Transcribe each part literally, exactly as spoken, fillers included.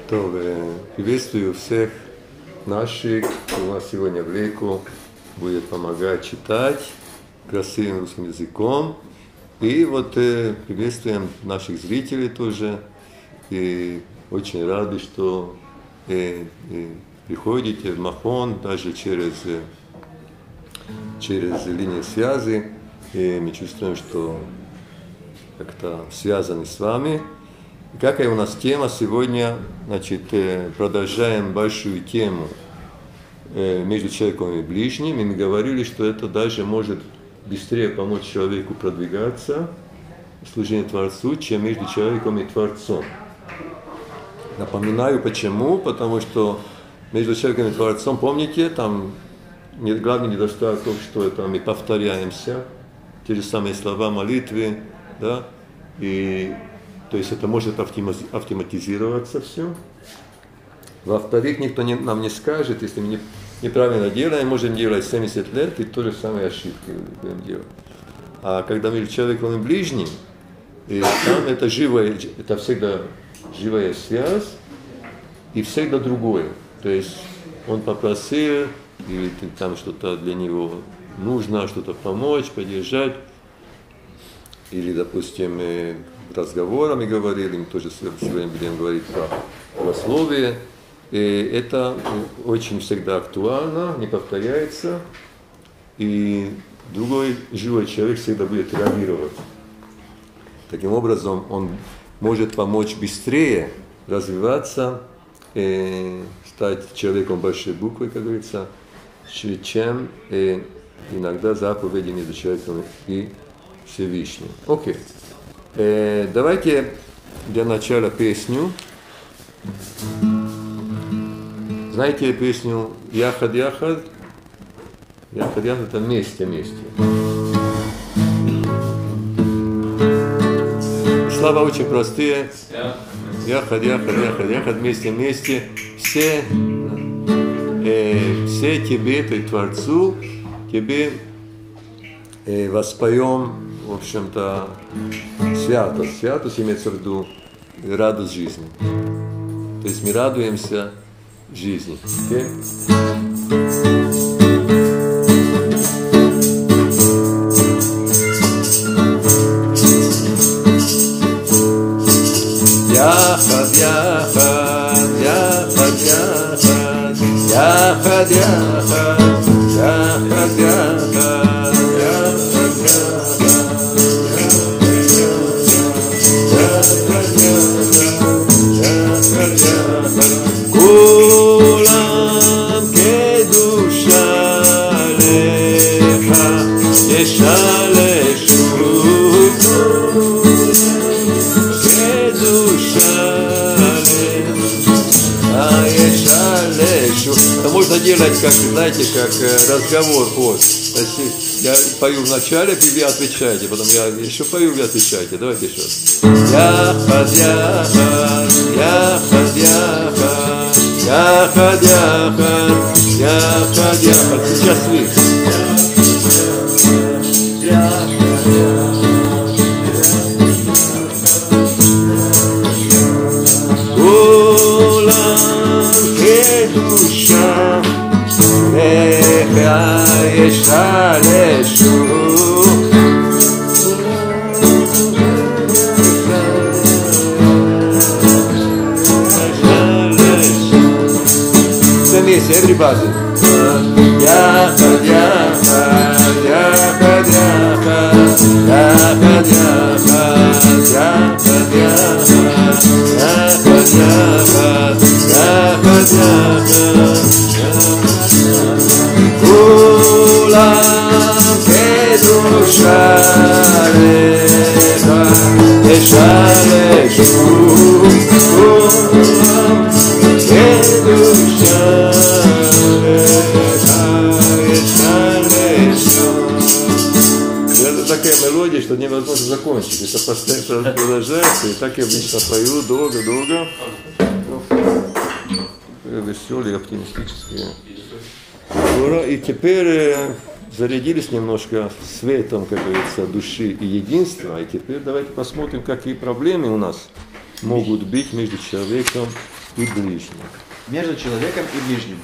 То, приветствую всех наших, кто у нас сегодня в Леку будет помогать читать красивым русским языком. И вот э, приветствуем наших зрителей тоже. И очень рады, что э, э, приходите в Махон даже через, э, через линию связи. И мы чувствуем, что как-то связаны с вами. И какая у нас тема сегодня? Значит, продолжаем большую тему между человеком и ближним. И мы говорили, что это даже может быстрее помочь человеку продвигаться в служении Творцу, чем между человеком и Творцом. Напоминаю, почему. Потому что между человеком и Творцом, помните, там главный недостаток, что это мы повторяемся, те же самые слова молитвы, да, и то есть это может автоматизироваться все. Во-вторых, никто не, нам не скажет, если мы не, неправильно делаем, можем делать семьдесят лет и то же самые ошибки будем делать. А когда между человеком и ближним, и там это живая, это всегда живая связь и всегда другое. То есть он попросил, или там что-то для него нужно, что-то помочь, поддержать, или, допустим, разговорами говорили, мы тоже сегодня будем говорить про словословие. И это очень всегда актуально, не повторяется, и другой живой человек всегда будет реагировать. Таким образом, он может помочь быстрее развиваться, и стать человеком большой буквы, как говорится, чем и иногда заповеди между человеком и Всевышним. Окей. Э, давайте для начала песню. Знаете песню «Яхад, яхад»? «Яхад, яхад» — это «Вместе, вместе». Слова очень простые. «Яхад, яхад, яхад, яхад», «Вместе, вместе». Все, э, все тебе, ты Творцу, тебе э, воспоем, в общем-то, святость. Святость имеется в виду радость жизни. То есть мы радуемся жизни. Okay? Яхад, яхад, яхад, яхад, яхад, яхад, яхад, яхад. Это можно делать, как, знаете, как разговор. Вот. Я пою в начале, вы отвечаете, потом я еще пою, вы отвечаете. Давайте еще раз. Яхад, яхад, яхад, яхад, яхад, яхад, яхад, яхад. Сейчас вы. קדושה לך ישלשו вместе, everybody. Яхад, яхад, яхад, яхад, яхад, яхад, яхад, яхад, яхад, яхад. כולם קדושה לך ישלשו כולם קדושה לך ישלשו. Это такая мелодия, что невозможно закончить. Это постоянно продолжается, и так я обычно пою долго-долго. Веселые, оптимистические. И теперь зарядились немножко светом, как говорится, души и единства. И теперь давайте посмотрим, какие проблемы у нас могут быть между человеком и ближним. Между человеком и ближним.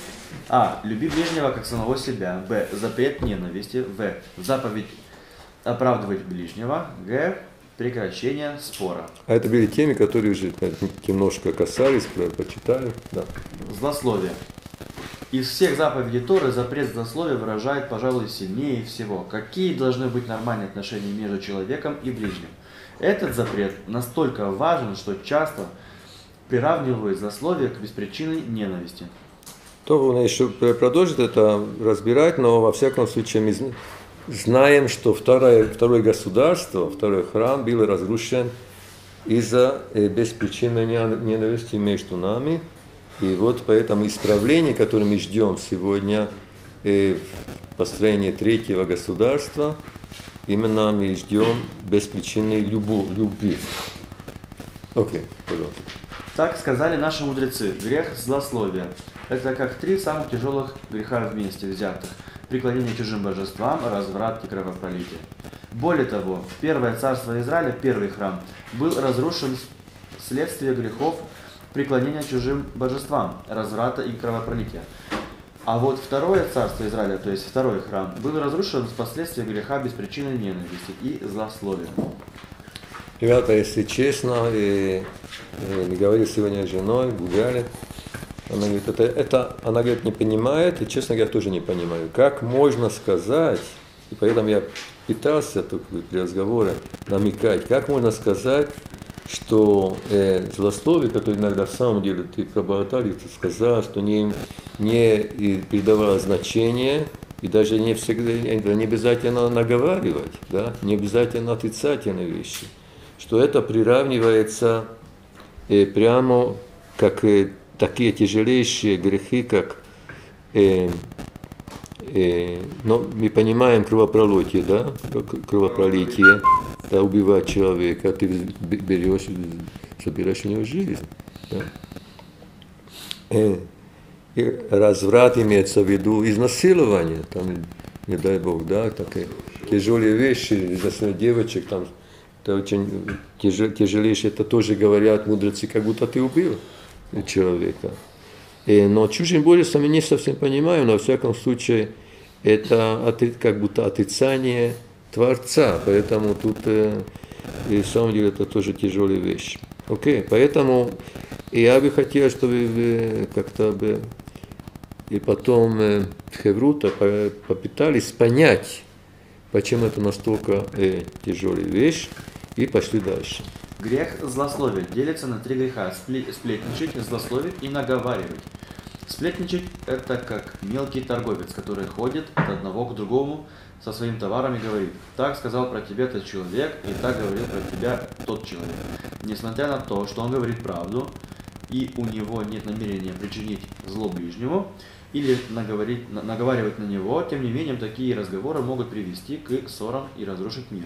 А. Люби ближнего как самого себя. Б. Запрет ненависти. В. Заповедь оправдывать ближнего. Г. Прекращение спора. А это были темы, которые уже немножко касались, почитали. Да. Злословие. Из всех заповедей Торы запрет злословия выражает, пожалуй, сильнее всего. Какие должны быть нормальные отношения между человеком и ближним? Этот запрет настолько важен, что часто приравнивают злословие к беспричинной ненависти. То он еще продолжит это разбирать, но во всяком случае мы знаем, что второе, второе государство, второй храм был разрушен из-за беспричинной ненависти между нами. И вот поэтому исправление, которое мы ждем сегодня в построении третьего государства, именно мы ждем беспричинной любви. Окей, okay, пожалуйста. Так сказали наши мудрецы. Грех злословия. Это как три самых тяжелых греха вместе взятых. Преклонение чужим божествам, разврат и кровопролитие. Более того, первое царство Израиля, первый храм, был разрушен вследствие грехов преклонения чужим божествам, разврата и кровопролития. А вот второе царство Израиля, то есть второй храм, был разрушен вследствие греха беспричинной ненависти и злословия. Ребята, если честно, и, и говорил сегодня с женой, гуляли, она говорит, это, это, она говорит, не понимает, и честно говоря, тоже не понимаю, как можно сказать, и поэтому я пытался тут при разговоре намекать, как можно сказать, что э, злословие, которое иногда в самом деле ты пробормотал, ты сказал, что не, не придавало значения, и даже не всегда, не обязательно наговаривать, да, не обязательно отрицательные вещи, что это приравнивается э, прямо как э, такие тяжелейшие грехи, как, э, э, но мы понимаем кровопролитие, да, кровопролитие, да, убивать человека, ты берешь, собираешь у него жизнь. Да. Э, и разврат имеется в виду изнасилование, там, не дай Бог, да, такие тяжелые вещи, изнасилование девочек, там, это очень тяжелейшее, это тоже говорят мудрецы, как будто ты убил человека. И, но чужим божеством я не совсем понимаю, но во всяком случае это как будто отрицание Творца, поэтому тут э, и в самом деле это тоже тяжелая вещь. Окей, поэтому я бы хотел, чтобы вы как-то бы и потом э, Хеврута попытались понять, почему это настолько э, тяжелая вещь, и пошли дальше. Грех злословия делится на три греха: сплетничать, злословить и наговаривать. Сплетничать – это как мелкий торговец, который ходит от одного к другому со своим товаром и говорит: так сказал про тебя этот человек, и так говорил про тебя тот человек. Несмотря на то, что он говорит правду, и у него нет намерения причинить зло ближнему, или наговорить, наговаривать на него, тем не менее, такие разговоры могут привести к ссорам и разрушить мир.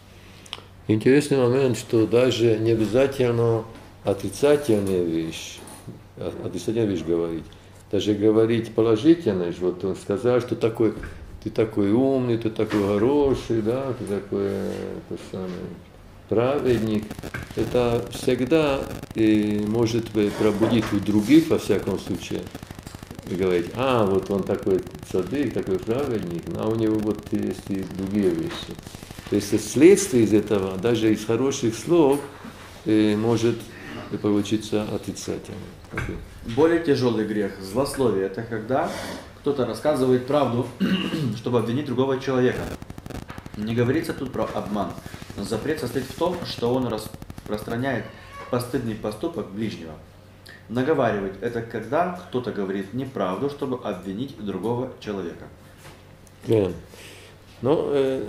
Интересный момент, что даже не обязательно отрицательные вещи, отрицательные вещи говорить, даже говорить положительное, вот он сказал, что такой, ты такой умный, ты такой хороший, да, ты такой это самый, праведник, это всегда и может пробудить у других, во всяком случае, и говорить, а, вот он такой цадык, такой праведник, а у него вот есть и другие вещи. То есть следствие из этого, даже из хороших слов, э, может получиться отрицательно. Okay. Более тяжелый грех – злословие. Это когда кто-то рассказывает правду, чтобы обвинить другого человека. Не говорится тут про обман, но запрет состоит в том, что он распространяет постыдный поступок ближнего. Наговаривать – это когда кто-то говорит неправду, чтобы обвинить другого человека. Yeah. Но, э,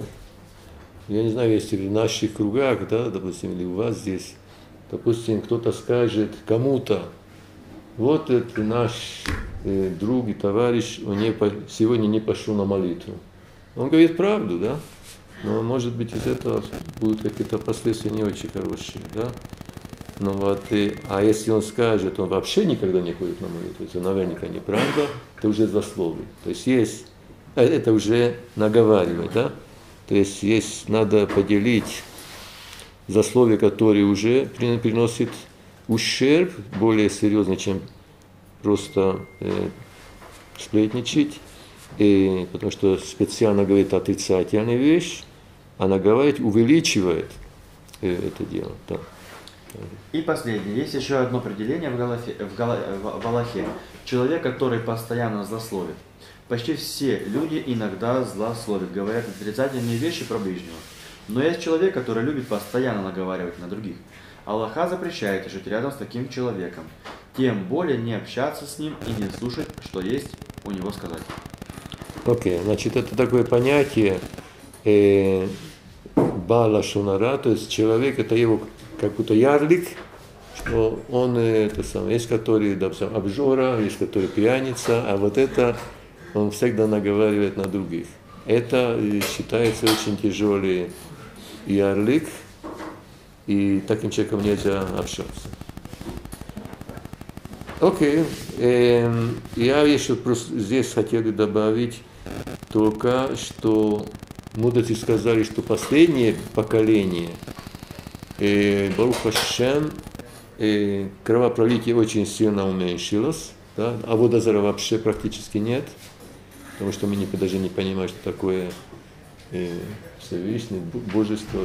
я не знаю, если в наших кругах, да, допустим, или у вас здесь, допустим, кто-то скажет кому-то, вот это наш э, друг и товарищ, он не по, сегодня не пошел на молитву. Он говорит правду, да, но может быть из этого будут какие-то последствия не очень хорошие, да. Ну вот, и, а если он скажет, он вообще никогда не ходит на молитву, это наверняка неправда, это уже злословие. То есть есть, это уже наговаривать, да. То есть есть, надо поделить злословие, которое уже приносит ущерб, более серьезный, чем просто э, сплетничать, и, потому что специально говорит отрицательную вещь, она говорит, увеличивает э, это дело. Да. И последнее. Есть еще одно определение в, Галахе, в, Гала, в Алахе. Человек, который постоянно злословит. Почти все люди иногда злословят, говорят отрицательные вещи про ближнего. Но есть человек, который любит постоянно наговаривать на других. Аллаха запрещает жить рядом с таким человеком. Тем более не общаться с ним и не слушать, что есть у него сказать. Окей, okay. Значит, это такое понятие э, бала шунара, то есть человек, это его как будто ярлик, что он, это самое, есть который, допустим, обжора, есть который пьяница, а вот это он всегда наговаривает на других. Это считается очень тяжелый ярлик, и таким человеком нельзя общаться. Окей, okay. эм, я еще просто здесь хотел бы добавить только, что мудрецы сказали, что последнее поколение э, Барух Ашем, э, кровопролитие очень сильно уменьшилось, да? А водозара вообще практически нет, потому что мы не, даже не понимаем, что такое э, Всевышний, Божество,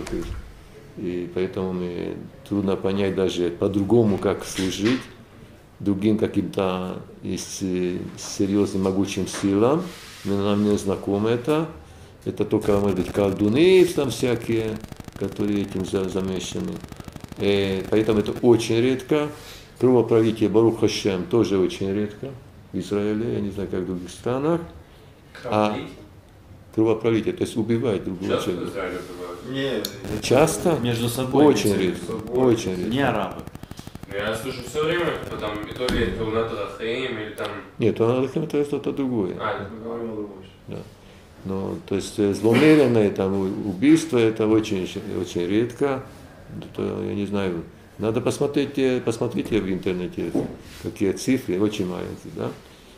и поэтому мы, трудно понять даже по-другому, как служить другим каким-то серьезным, могучим силам. Нам не знакомо это. Это только, может быть, колдуны там всякие, которые этим замешаны. И поэтому это очень редко. Кровопролитие Барух Ашем тоже очень редко в Израиле, я не знаю, как в других странах. А кровопролитие, то есть убивать другого человека. Нет. Часто? Между собой. Очень редко. Очень редко. Не арабы. Я слышу все время, потом и то ли это Унат Алахаим, или там... Нет, Унат Алахаим это что-то другое. А, мы говорим о другом. Да. Ну, то есть злонамеренное там убийство, это очень, очень редко. Это, я не знаю, надо посмотреть, посмотрите в интернете, какие цифры, очень маленькие, да.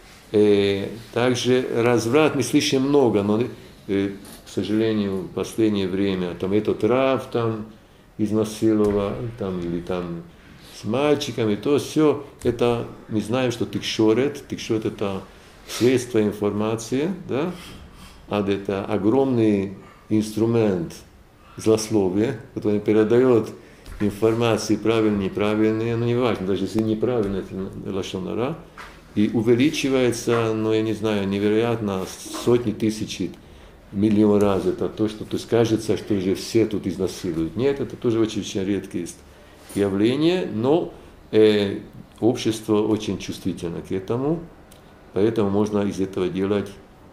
И также разврат мы слышим много, но, к сожалению, в последнее время, там этот рав там изнасиловал, там, или там с мальчиками, то все, это, мы знаем, что тикшорет, тикшорет это средство информации, да, а это огромный инструмент злословия, который передает информации правильные, неправильные, но не важно, даже если неправильно, это лашон ара, и увеличивается, ну, я не знаю, невероятно, сотни тысяч, миллион раз это то, что, то есть кажется, что уже все тут изнасилуют. Нет, это тоже очень-очень редкое явление, но э, общество очень чувствительно к этому, поэтому можно из этого делать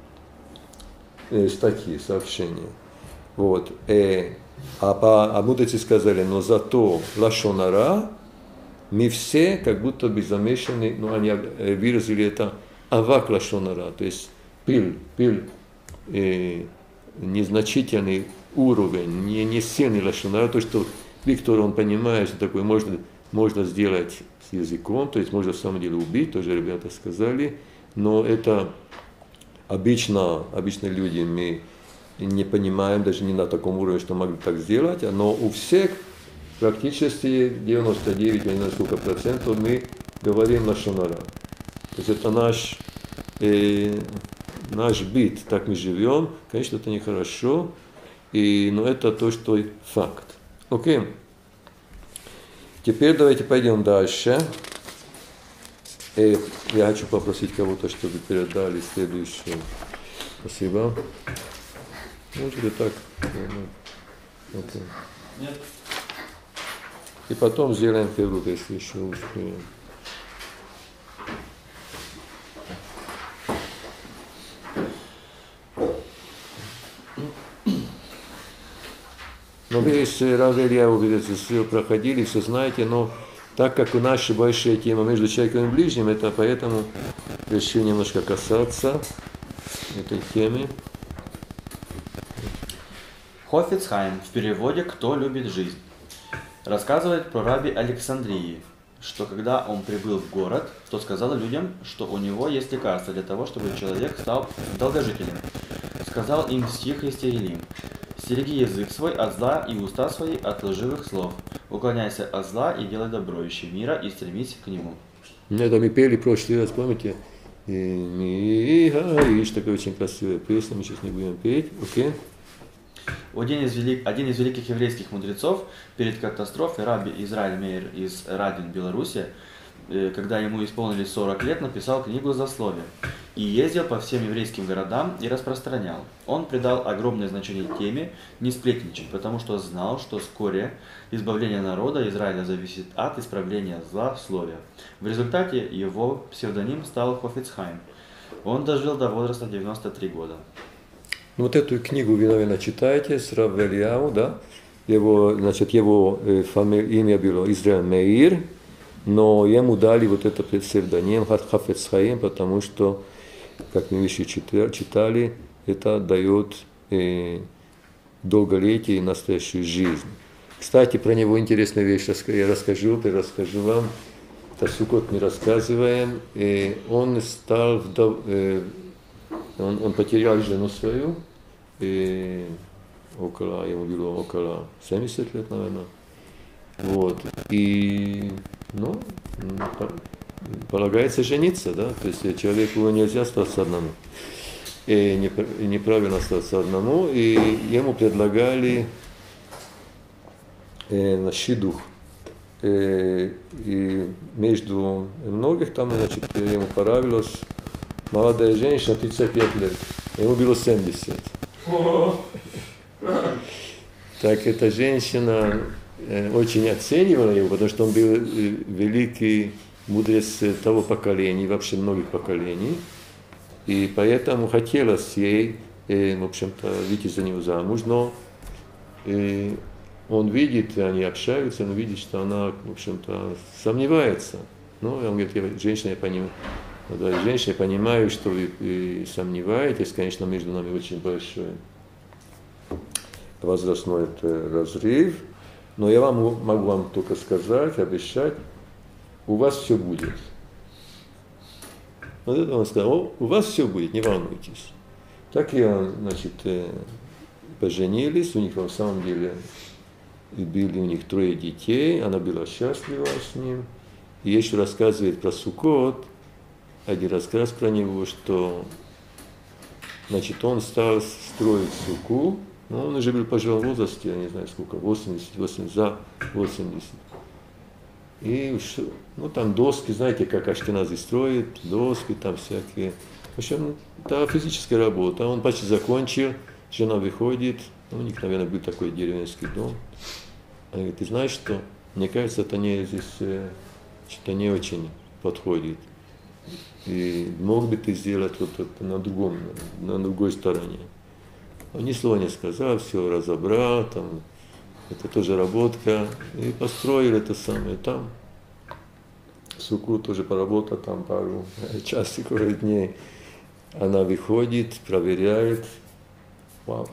э, статьи, сообщения. Вот. Э, а, по, а мудрецы сказали, но зато лашон ара мы все как будто бы замешаны, ну они выразили это авак лашон ара, то есть пыль, пыль, э, незначительный уровень, не, не сильный лашон ара, то, что Виктор, он понимает, что такое можно, можно сделать с языком, то есть можно в самом деле убить, тоже ребята сказали, но это обычно, обычно люди мы не понимаем, даже не на таком уровне, что могли так сделать, но у всех практически девяносто девять, я не знаю сколько процентов, мы говорим лашон ара. То есть это наш, э, наш бит, так мы живем, конечно, это нехорошо, и, но это то, что факт. Окей. Теперь давайте пойдем дальше. И я хочу попросить кого-то, чтобы передали следующее. Спасибо. Может быть так. Окей. Нет. И потом сделаем фигуру, если еще успеем. Но вы с Рав Илья все проходили, все знаете, но так как у нас большая тема между человеком и ближним, это поэтому решил немножко касаться этой темы. Хофец Хайм в переводе «Кто любит жизнь» рассказывает про раби Александрии, что когда он прибыл в город, то сказал людям, что у него есть лекарство для того, чтобы человек стал долгожителем. Сказал им стих из Тегилим: Стереги язык свой от зла и уста свои от лживых слов. Уклоняйся от зла и делай добро, ищи мира и стремись к нему. Это мы пели в прошлый раз, помните? Ишь, такая очень красивая песня, мы сейчас не будем петь, окей? Один из, велик, один из великих еврейских мудрецов перед катастрофой, раби Израиль Мейер из Радин, Белоруссия, когда ему исполнилось сорок лет, написал книгу «Злословие» и ездил по всем еврейским городам и распространял. Он придал огромное значение теме не сплетничать, потому что знал, что вскоре избавление народа Израиля зависит от исправления зла в слове. В результате его псевдоним стал Хофец-Хаим. Он дожил до возраста девяноста трёх года. Вот эту книгу вы, наверное, читаете с Рав Элияу, да? Его, значит, его э, фамилия, имя было Израиль Меир, но ему дали вот этот псевдоним Хафец Хаим, потому что, как мы еще читали, это дает э, долголетие и настоящую жизнь. Кстати, про него интересная вещь я расскажу, я расскажу вам. Это Суккот мы рассказываем. И он стал вдов... э, он, он потерял жену свою, и около, ему было около семидесяти лет, наверное. Вот. И, ну, полагается жениться, да, то есть человеку нельзя остаться одному. И неправильно остаться одному, и ему предлагали э, на шидух. И, и между многих там, значит, ему понравилась молодая женщина, тридцать пять лет, ему было семьдесят. Так эта женщина э, очень оценивала его, потому что он был э, великий мудрец того поколения, вообще многих поколений. И поэтому хотелось ей, э, в общем-то, выйти за него замуж, но э, он видит, они общаются, он видит, что она, в общем-то, сомневается. Ну, он говорит, я, женщина, я понимаю, да, женщина, я понимаю, что вы э, сомневаетесь, конечно, между нами очень большой возрастной разрыв, но я вам могу вам только сказать, обещать, у вас все будет. Вот это он сказал, о, у вас все будет, не волнуйтесь. Так и, значит, поженились, у них в самом деле были у них трое детей, она была счастлива с ним. И еще рассказывает про Суккот, один рассказ про него, что, значит, он стал строить суку, но он уже был в пожилом возрасте, я не знаю сколько, восемьдесят, восемьдесят, за восемьдесят. И, ну, там доски, знаете, как ашкеназы строят, доски там всякие. В общем, это физическая работа. Он почти закончил, жена выходит, у них, наверное, был такой деревенский дом. Она говорит, ты знаешь что, мне кажется, это не здесь, что-то не очень подходит. И мог бы ты сделать вот это на другом, на другой стороне. Он ни слова не сказал, все разобрал, там, это тоже работка. И построили это самое там. Суку тоже поработал там пару часиков, дней. Она выходит, проверяет. Вау.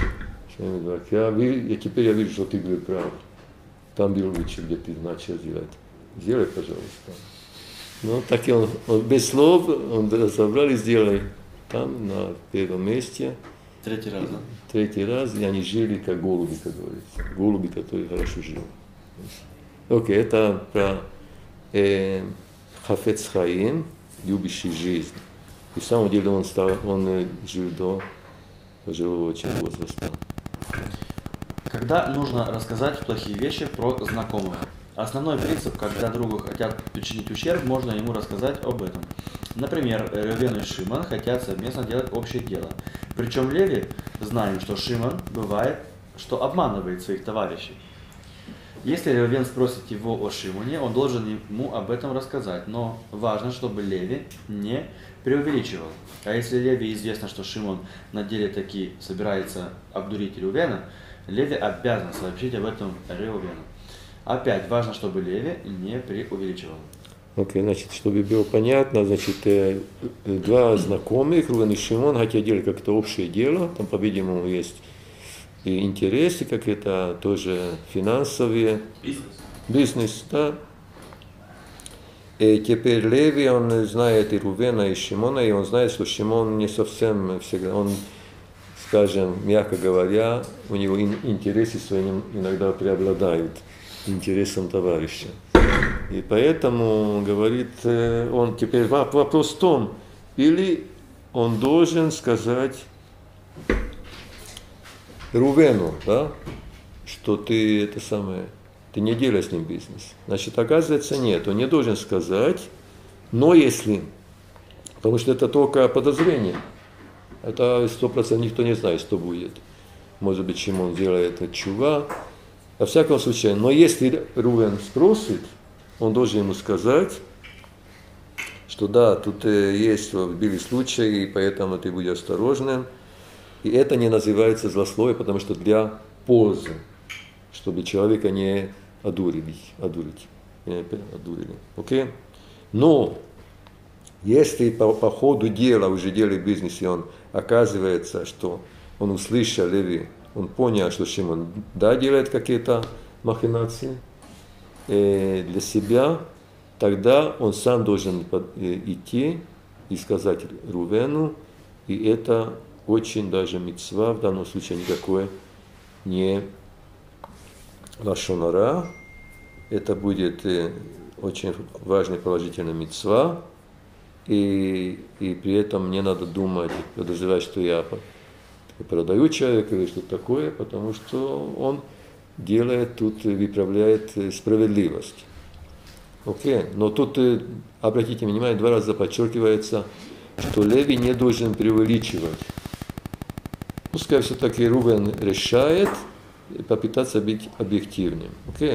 Я, я, теперь я вижу, что ты был прав. Там был лучше, где ты начал делать. Сделай, пожалуйста. Ну, так и он, он без слов, он разобрал и сделал. Там, на первом месте. Третий раз, да? Третий раз, и они жили как голуби, как говорится. Голуби, которые хорошо жили. Окей, okay, это про э, Хафец Хаим, любящий жизнь. И в самом деле он, стал, он жил до пожилого очень возраста. Когда нужно рассказать плохие вещи про знакомых? Основной принцип, когда другу хотят причинить ущерб, можно ему рассказать об этом. Например, Ревен и Шимон хотят совместно делать общее дело. Причем Леви, знаем, что Шимон бывает, что обманывает своих товарищей. Если Ревен спросит его о Шимоне, он должен ему об этом рассказать. Но важно, чтобы Леви не преувеличивал. А если Леви известно, что Шимон на деле таки собирается обдурить Ревена, Леви обязан сообщить об этом Ревену. Опять важно, чтобы Леви не преувеличивал. Окей, okay, значит, чтобы было понятно, значит, два знакомых, Рувен и Шимон, хотят делать как-то общее дело, там, по-видимому, есть и интересы какие-то, тоже финансовые. Бизнес. Бизнес, да. И теперь Леви, он знает и Рувена, и Шимона, и он знает, что Шимон не совсем всегда, он скажем, мягко говоря, у него интересы свои иногда преобладают интересам товарища. И поэтому, говорит он, теперь вопрос в том, или он должен сказать Рувену, да, что ты это самое, ты не делай с ним бизнес. Значит, оказывается, нет, он не должен сказать, но если, потому что это только подозрение, это сто процентов никто не знает, что будет. Может быть, чем он делает это чува. Во всяком случае, но если Рувен спросит, он должен ему сказать, что да, тут есть были случаи, и поэтому ты будь осторожным. И это не называется злословие, потому что для пользы, чтобы человека не одурили. одурить, не одурили. Окей? Но если по, по ходу дела, уже деле бизнеса, он оказывается, что он услышал или он понял, что Шимон да делает какие-то махинации э, для себя, тогда он сам должен э, идти и сказать Рувену, и это очень даже мицва, в данном случае никакое не лашон ара, это будет э, очень важный положительный мицва, и, и при этом не надо думать, подозревать, что я продаю человека или что-то такое, потому что он делает тут, выправляет справедливость. Окей? Но тут, обратите внимание, два раза подчеркивается, что Леви не должен преувеличивать. Пускай все-таки Рувен решает попытаться быть объективным. Окей?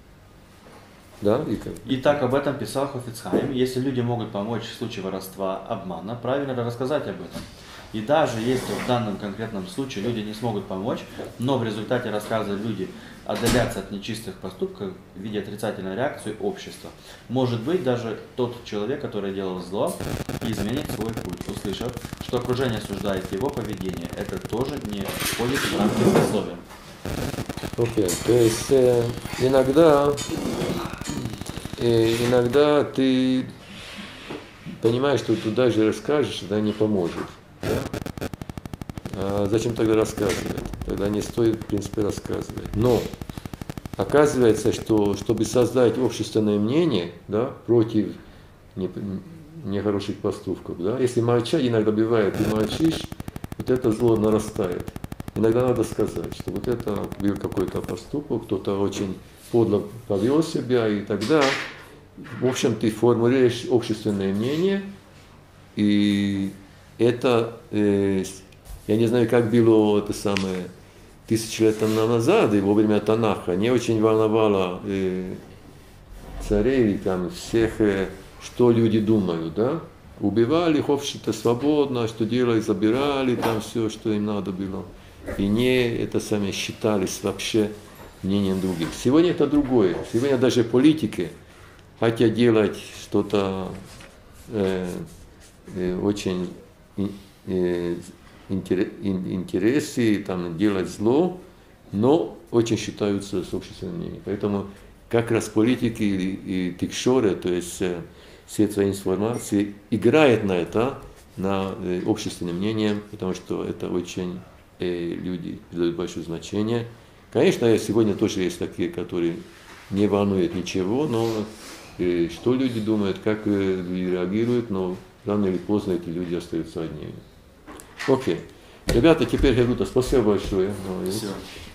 Да, и так об этом писал Хафец Хаим. Если люди могут помочь в случае воровства, обмана, правильно рассказать об этом. И даже если в данном конкретном случае люди не смогут помочь, но в результате рассказа люди отдалятся от нечистых поступков в виде отрицательной реакции общества, может быть, даже тот человек, который делал зло, изменит свой путь, услышав, что окружение осуждает его поведение. Это тоже не входит в рамки злословия. Окей, okay. То есть э, иногда, э, иногда ты понимаешь, что ты даже расскажешь, это не поможет. Да? А зачем тогда рассказывать? Тогда не стоит, в принципе, рассказывать. Но оказывается, что чтобы создать общественное мнение, да, против нехороших поступков, да, если молчать, иногда бывает, ты молчишь, вот это зло нарастает. Иногда надо сказать, что вот это был какой-то поступок, кто-то очень подло повел себя, и тогда, в общем, ты формулируешь общественное мнение, и это, э, я не знаю, как было это самое, тысячи лет назад, и во время Танаха, не очень волновало э, царей, там, всех, э, что люди думают, да? Убивали их общество свободно, что делали, забирали там все, что им надо было. И не это сами считались вообще мнением других. Сегодня это другое. Сегодня даже политики хотят делать что-то э, э, очень э, интересы, там, делать зло, но очень считаются с общественным мнением. Поэтому как раз политики и, и тикшоры, то есть э, средства информации, играют на это, на э, общественное мнение, потому что это очень э, люди придают большое значение. Конечно, сегодня тоже есть такие, которые не волнуют ничего, но э, что люди думают, как э, люди реагируют, но рано или поздно эти люди остаются одними. Окей. Ребята, теперь Герута, спасибо большое. Все.